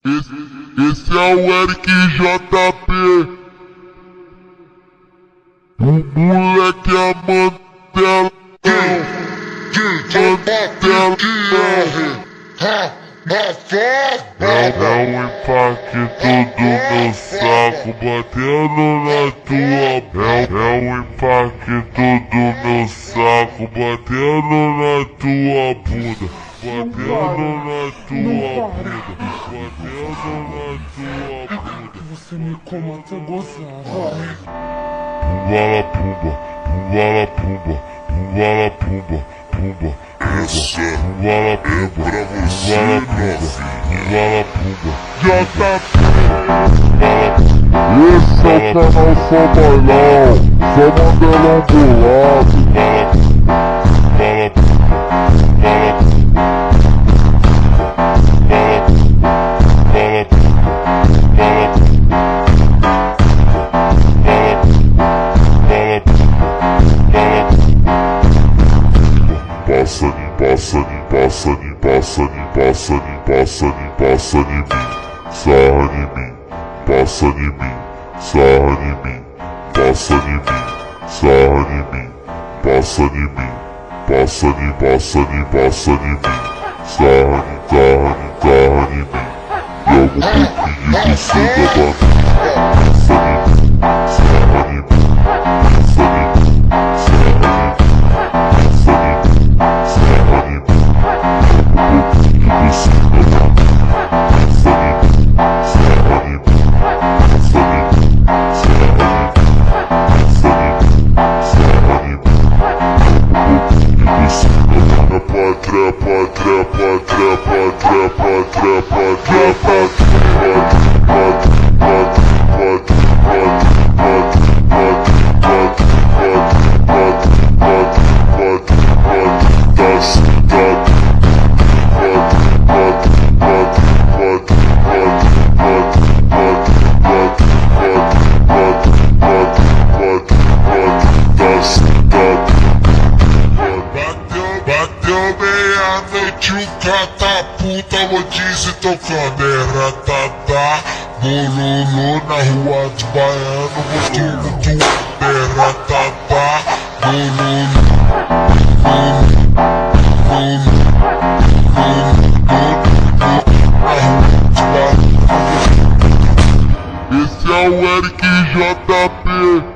Esse é o Eric JP, o moleque Amantela, é um impacto do meu saco batendo na tua. É um impacto do meu saco batendo na tua bunda. Batendo na tua bunda. Batendo na tua bunda. Você me coma até gozar, vai. Pumbala pumba, pumbala pumba, pumbala pumba, pumba. Essa Pumbala é pumba, pra você, pumbala pumba, novinha. JP. Esse é o canal Só Bailão, só Mandelão bolado. Pumbala passa em mim, sarra em mim, passa em mim, sarra em mim, passa em mim, sarra em mim, passa em mim, passa em mim, sarra em mim, joga um pouquinho do seu da banana, sarra em mim, passa em mim, sarra em mim, sarra em mim, joga um pouquinho do seu da banana. Meia-noite o catapulta, rodízio tocando ratatá, bololô na rua de baiano, gostoso do ratatá, bololô, esse é o Eric JP,